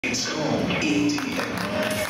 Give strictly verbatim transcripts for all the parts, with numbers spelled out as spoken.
It's called E T M.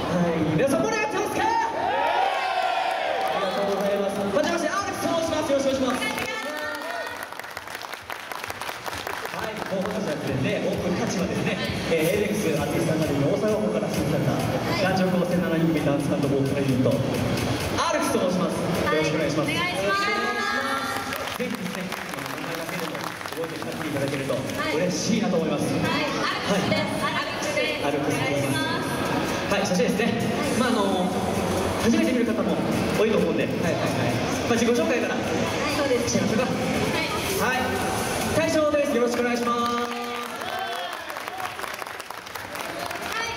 はい皆さん盛り上がってますか？ありがとうございます。はじめまして、アレクスと申します。よろしくお願いします。はい、もう本日はですね、オープン価値はですね、えー、エイベックスアーティストアカデミー大阪府から設置された男女高専ななにん組ダンスバンドボーカルユニットアレクスと申します。よろしくお願いします。 お願いします。 ぜひですね、名前だけでも覚えて帰っていただけると嬉しいなと思います。 はい、アルクスです。アルクスです。 アルクスです。はい、そしてですね、まああの初めて見る方も多いと思うんで、はいはいはい。まあ自己紹介からそうです。 しましょうか。はい。はい。大将です。よろしくお願いします。 はい、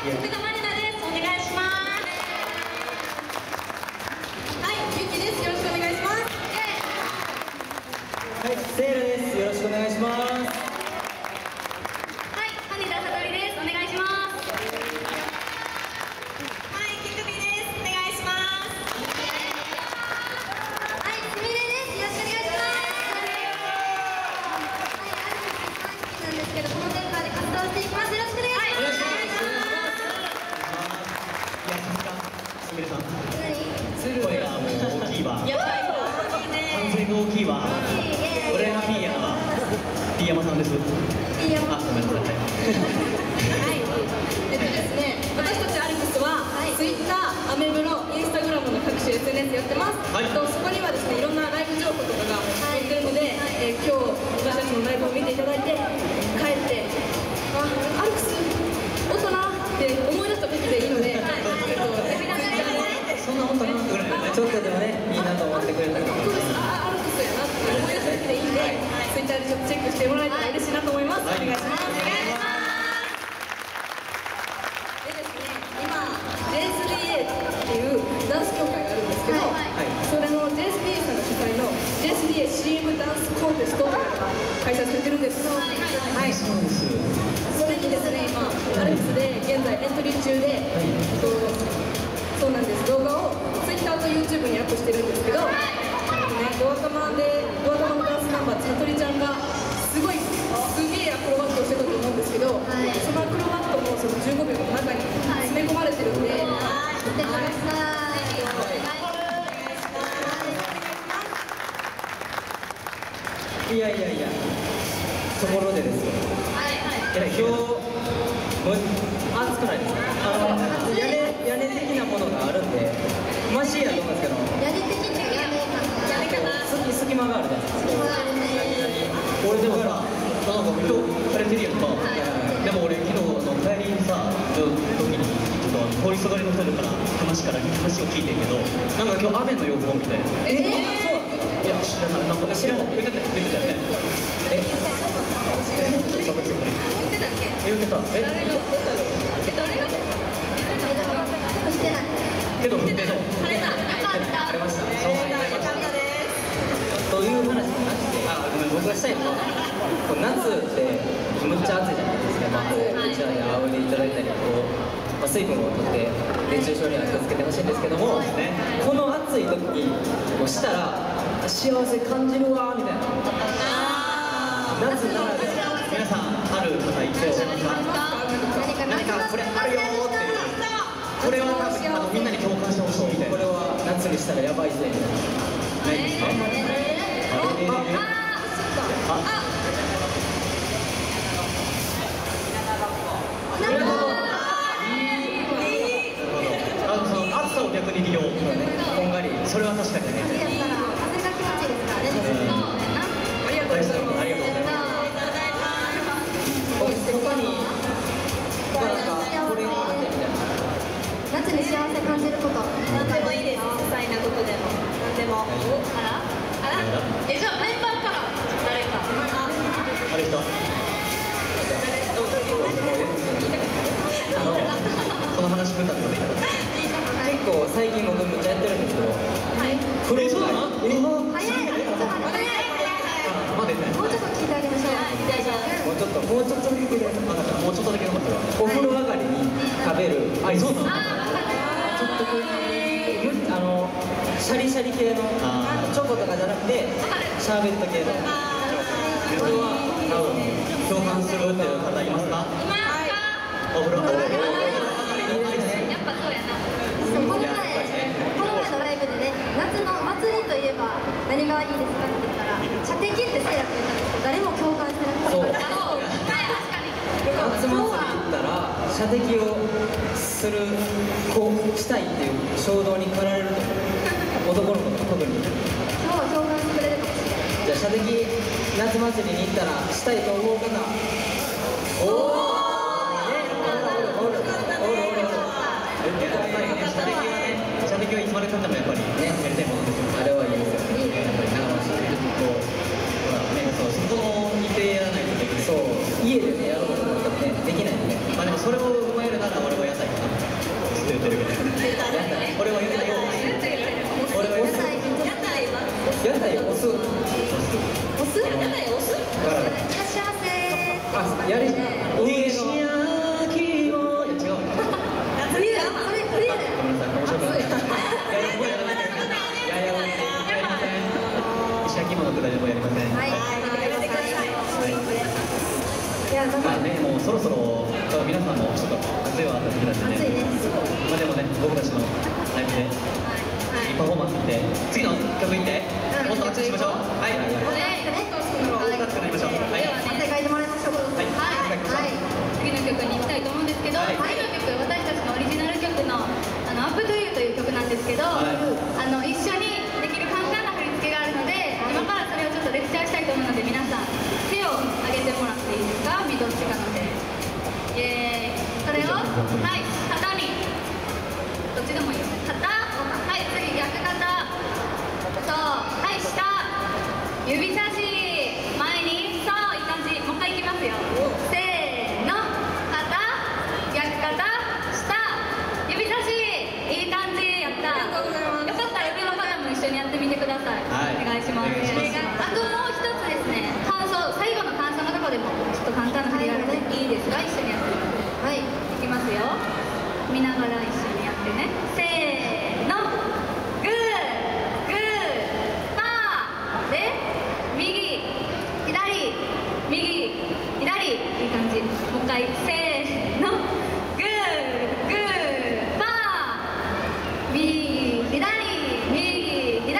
福田まりなです。お願いします。はい、ゆきです。よろしくお願いします。 はい、セールです。よろしくお願いします。 はい、羽田さとりです。お願いします。はい、きくみです。お願いします。はい、すみれです。よろしくお願いします。はい、アルクスさんきなんですけど、このメンバーで活動していきます。よろしくお願いします。 お願いします。いや、さすがすみれさん。声がもう大きいわ。 やばい、大きいね。 完全に大きいわ。俺がピーヤはピーヤマさんです。 ピーヤマ。 あ、ごめんなさい。 はい。えっとですね、私たちアルクスは、ツイッター、アメブロ、インスタグラムの各種 エスエヌエス やってます。 はい、 とそこにはですね、いろんなライブ情報とかが載ってるので、えー、今日私たちのライブを見ていただいて、帰って、あ、アルクスおったなって思い出した時でいいので、えっと、 そんなことなくらいちょっとでもね、いいなと思ってくれたら。 そうです。あ、アルクスやなって思い出した時でいいんで、ツイッターでちょっとチェックしてもらえたら嬉しいなと思います。お願いします。お願いします。でですね、今 ジェイエスディーエー っていうダンス協会があるんですけど、はい、それの ジェイエスディーエー さんが主催の ジェイエスディーエー シーエム ダンスコンテストが開催されてるんです。はい、そうです。それにですね、今アルクスで現在エントリー中で、はい、えっとそうなんです。動画を ツイッター と ユーチューブ にアップしてるんですけど、ね、ドア玉でドア玉のダンスナンバー、さとりちゃんがすごいすげえアクロバットをしてたと思うんですけど、はい、そのアクロバットもそのじゅうごびょうの中に詰め込まれてるんで、はい、見てください。 いやいやいや、ところでですよ。はいはい。いや、今日も暑くないですか？あの屋根屋根的なものがあるんで、マシやと思うんですけど。 屋根的に屋根屋根かな。 隙隙間があるじゃないですか。 隙間があるね。 俺でもほら、なんか今日晴れてるやんか。でも俺昨日の帰りにさ、時にちょっと通りすがりの人から話から話を聞いてんけど、なんか今日雨の予報みたいな。ええ、そう。いや知らない。なんか知らない。言ってた言ってたよね。え。そこそこ。言ってたっけ？言ってた。え。誰が言ってたの？え、誰が？してない。けど振ってそう。晴れた。よかった。晴れました。そう。よかったです。という話になって、あ、ごめん、僕がしたいのは、こう夏ってむっちゃ暑いじゃないですか。まあ、こううちらに仰いでいただいたり、こう、まあ、水分を取って熱中症には気をつけてほしいんですけども、この暑い時にこうしたら幸せ感じるわみたいな。夏ならでは。皆さんある方いらっしゃいますか？何かこれあるよーっていう。これは多分あのみんなに共感してほしいみたいな。これは夏にしたらやばいぜみたいな。ないですか？あ、あ、なるほど。あ、その暑さを逆に利用。こんがり。それは確かにね。風が気持ちいいですからね。ありがとうございます。ありがとうございます。他に、なんかこれをやってみたいな。夏に幸せ感じること。何でもいいです。些細なことでも。何でも。あら？あら？え、じゃあメンバーから誰か。あ、あれ人。あのこの話文化でもね。結構最近僕めっちゃやってるんですけど。はい。これそうなの？え、早い。まだね。もうちょっと聞いてあげましょう。もうちょっともうちょっとだけで。もうちょっとだけのことは。お風呂上がりに食べる。あ、そうなの？ちょっとこうあのシャリシャリ系のチョコとかじゃなくてシャーベット系の。これは多分共感するっていう方いますか？いますか？お風呂上がりにやっぱそうやな。 射的をするこうしたいっていう衝動に駆られると思う。男の子と特に。 今日は共感してくれるかもしれない。 じゃあ射的夏祭りに行ったらしたいと思う方。おお。 射的はいつまでたってもやっぱりね、やりたいものですよ。あれはいいですよ。やっぱり長回しでこう、ほらね、そう、そこの日程やらないとできない。そう、 家でね、やろうと思ったらね、できないよね。 まあでもそれを踏まえるなら俺は屋台かな。ずっと言ってるけど。俺は屋台を。俺は屋台。 屋台は屋台を押す。 押す？屋台を押す？いらっしゃいませ。 あ、やり。運営の。 まあね、もうそろそろ皆さんもちょっと暑いは暑いなんでね。まあでもね、僕たちのライブでいいパフォーマンス見て、次の曲いって、もっと熱くしましょう。はい。熱くなりましょう。はい。 汗かいてもらいましょう。はい。 はい。次の曲に行きたいと思うんですけど、次の曲、私たちのオリジナル曲のあのアップトゥーユーという曲なんですけど、あの一緒にできる簡単な振り付けがあるので、今からそれをちょっとレクチャーしたいと思うので、皆さん手を挙げてもらっていいですか？どっちかの手。イエーイ。それを、はい、肩に。どっちでもいいよ。肩。はい、次逆肩。そう、はい、下。指差し。前に。そう、いい感じ。もう一回いきますよ。せーの。肩。逆肩。下。指差し。いい感じ。やった。よかったら上の方も一緒にやってみてください。はい、お願いします。あともう一つですね。感想、最後の感想のところでもちょっと簡単な振りがあるのでいいですか？一緒にやってみます。はい、いきますよ。見ながら一緒にやってね。せーの。グー、グー、パーで、右、左、右、左。いい感じ。もう一回、せーの。グー、グー、パー。右、左、右、左。うん、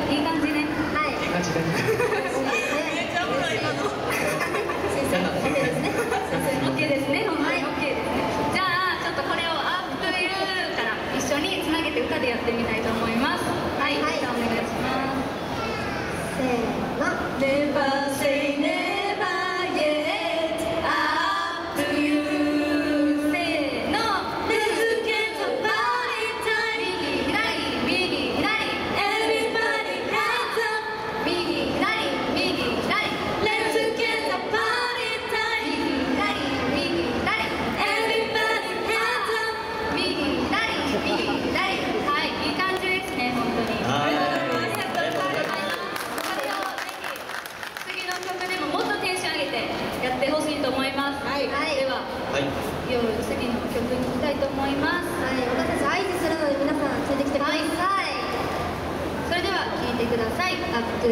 いい感じね。はい。いい感じね。めっちゃおもろい今の。オッケーですね。オッケーですね。ほんまにオッケーですね。じゃあちょっとこれをアップユーから一緒につなげて歌でやってみたいと思います。はい。じゃあお願いします。せーの。Never say never yet. Up to you. せーの。Let's get the party time. 右左右左。Everybody hands up. 右左右左。Let's get the party time. 右左右左。Everybody hands up. 右左右左。はい、いい感じですね、本当に。ありがとうございます。これをぜひ次の曲でももっとテンション上げてやってほしいと思います。はい。では、はい。いよいよ次の曲に行きたいと思います。はい。私たち合図するので皆さんついてきてください。はい。それでは聴いてください。Up to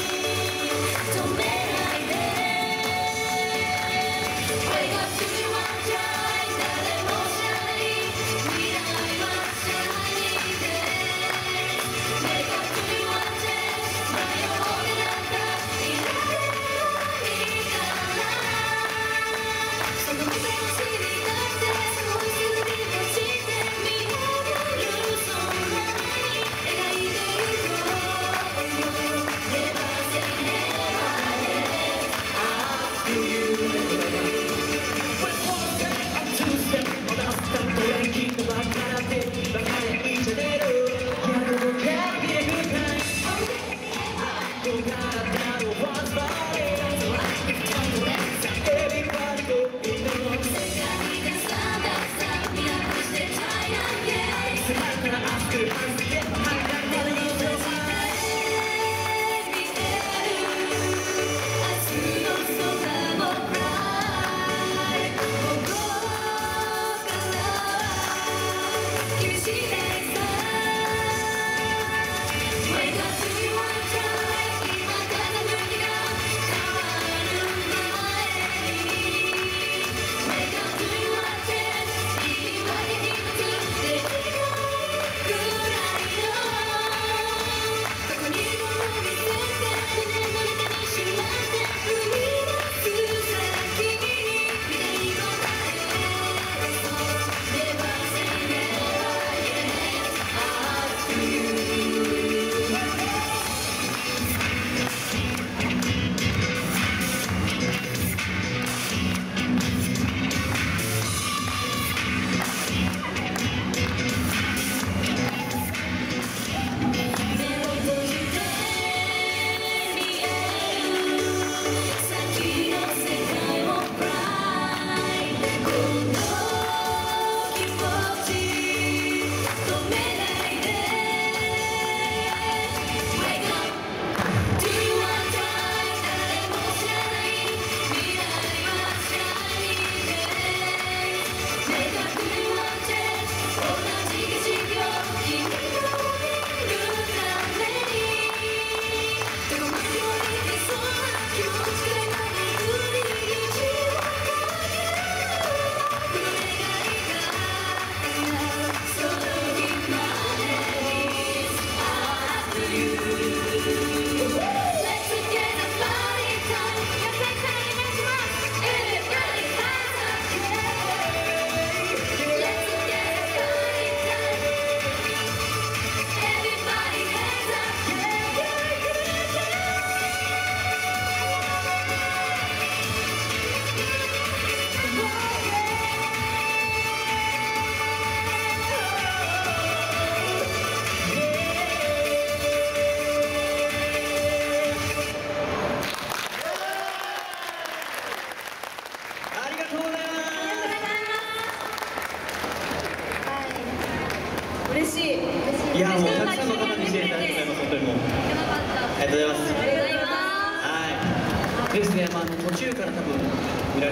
you。Wake up to you.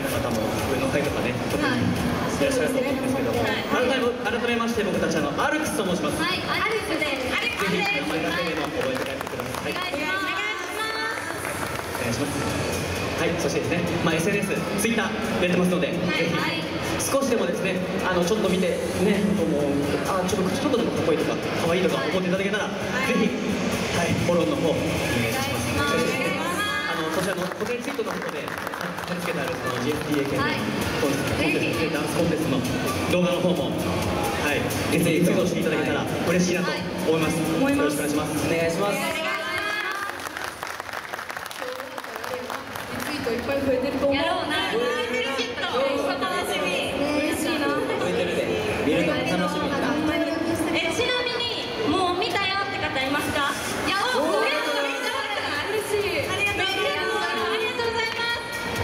た方も上の階とかね特にいらっしゃると思うんですけど、改め改めまして僕たちあのアルクスと申します。 はい、アルクスです。アルクスぜひです。 名前だけでも覚えて帰ってください。 お願いします。 お願いします。はい、そしてですね、まあ、エスエヌエス、ツイッターやってますので、ぜひ少しでもですね、あのちょっと見てね、本当もうあちょっとちょっとでもかっこいいとか可愛いとか思っていただけたら、ぜひはいフォローの方お願いします。そしてですね、あのこちらの固定ツイートの方で貼り付けてあるその ジーエスディーエー 系のコンテンツ、ダンスコンテンツの動画の方もはいぜひツイートしていただけたら嬉しいなと思います。よろしくお願いします。 お願いします。 リツイートいっぱい増えてると思う。 やろうな。楽しみ。嬉しいな。 増えてるで見るのも楽しみだ。 え、ちなみにもう見たよって方いますか？いや、お、嬉しい。ありがとうございます。ありがとうございます。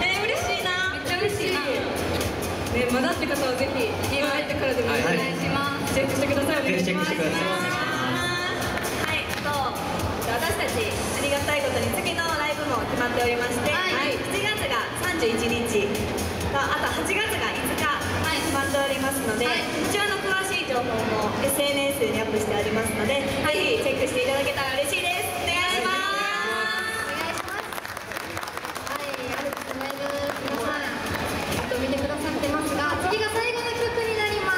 え、嬉しいな。めっちゃ嬉しいな。 ね、まだって方はぜひ家帰ってからでもはいお願いします。 チェックしてください。 ぜひチェックしてください。 はい、と私たちありがたいことに次のライブも決まっておりまして、 はいはい、しちがつがさんじゅういちにちとあとはちがつがいつか決まっておりますので、 はいこちらの詳しい情報も エスエヌエス にアップしてありますので、ぜひチェックしていただけたら嬉しいです。お願いします。 お願いします。はい、アルクスのライブ皆さんずっと見てくださってますが、次が最後の曲になります。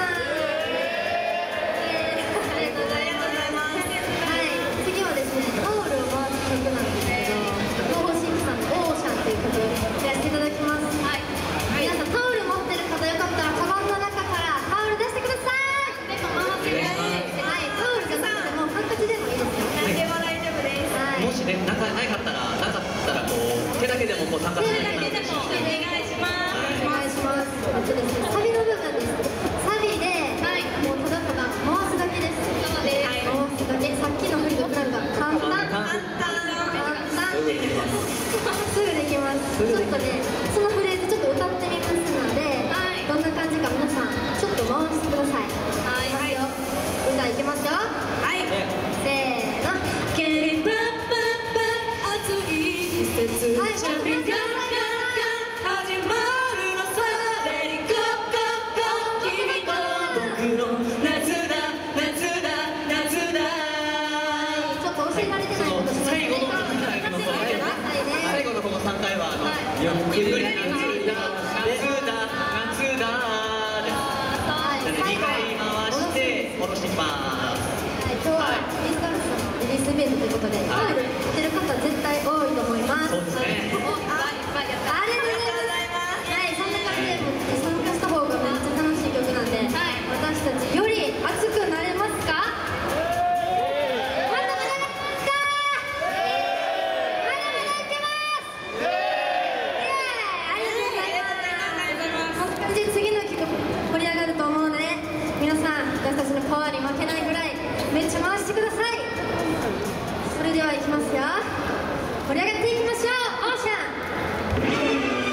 ありがとうございます。はい、次はですね、タオルを回す曲なんですけど、東方神起さんのオーシャンという曲をやらせていただきます。はい。皆さんタオル持ってる方よかったらカバンの中からタオル出してください。でも回ってください。はい、タオルじゃなくてもハンカチでもいいですよ。 何でも大丈夫です。 はい。 もしね、なかなかったら、なかったらこう手だけでもこう参加していただけたらお願いします。 お願いします。あとですね、サビの部分です。サビで、もうただただ回すだけです。 そうです。 回すだけ。さっきの振りと比べたら簡単。簡単。 すぐできます。 すぐできます。ちょっとね、そのフレーズちょっと歌ってみますので、どんな感じか皆さんちょっと回してください。はい。いきますよ。歌いきますよ。 はい。 せーの。 ケリパッパッパ暑い季節。 はい、 チャピガ始まるのさ。レディゴーゴーゴー君と僕の夏だ夏だ夏だ。 ちょっと教えられてないことしますね。 最後の最後のこのさんかいはあのゆっくり夏だ夏だ夏だです。なのでにかい回して下ろしていきます。 はい、今日はミスガルスのリリースイベントということで、タオル着てる方絶対多いと思います。 そうですね。 あ、いっぱいやった。ありがとうございます。はい、そんな感じで参加した方がめっちゃ楽しい曲なんで、私たちより熱くなれますか？まだまだいけますか？まだまだいけます。イエーイ、ありがとうございます。こんな感じで次の曲盛り上がると思うので、皆さん私たちのパワーに負けないぐらいめっちゃ回してください。それではいきますよ。盛り上がっていきましょう。オーシャン。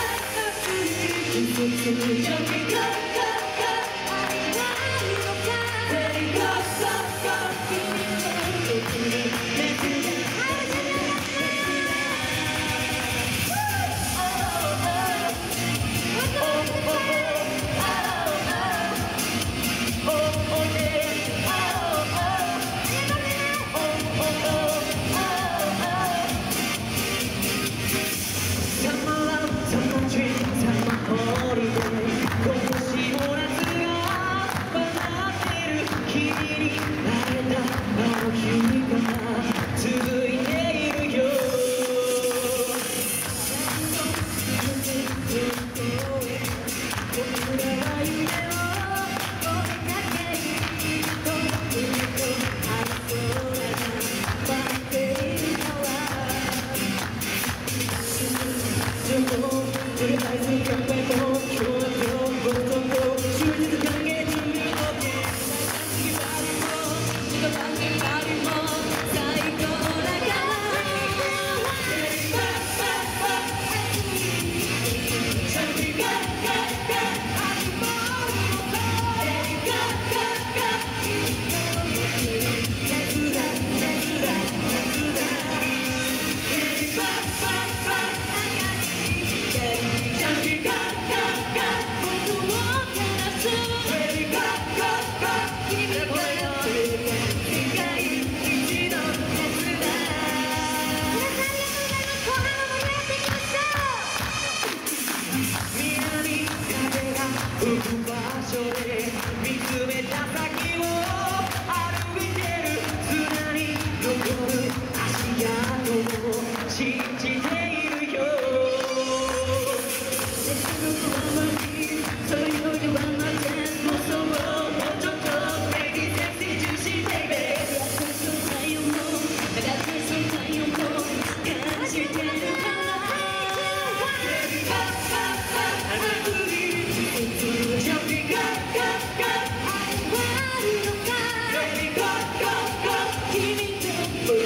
季節チャピガガガ始まるのか。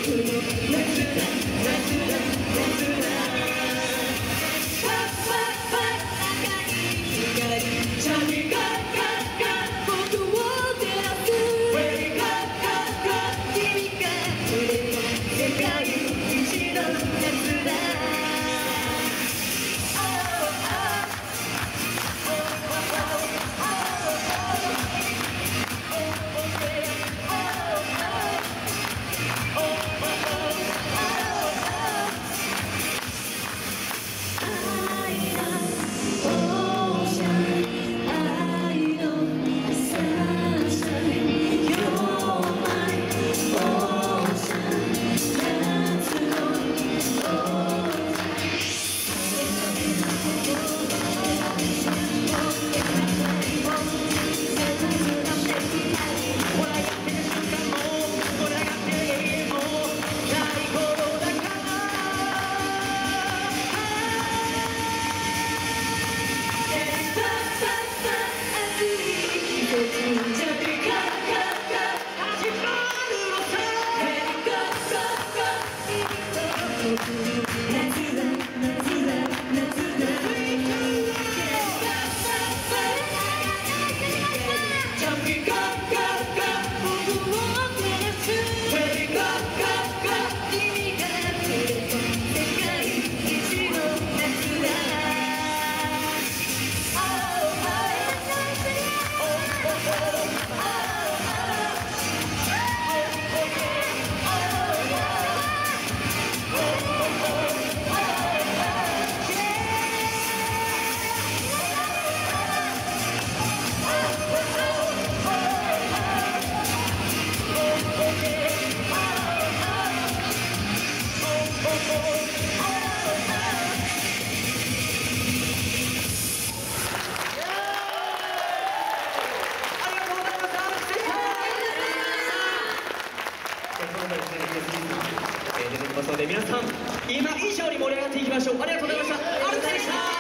皆さん今以上に盛り上がっていきましょう。ありがとうございました。アルテでした。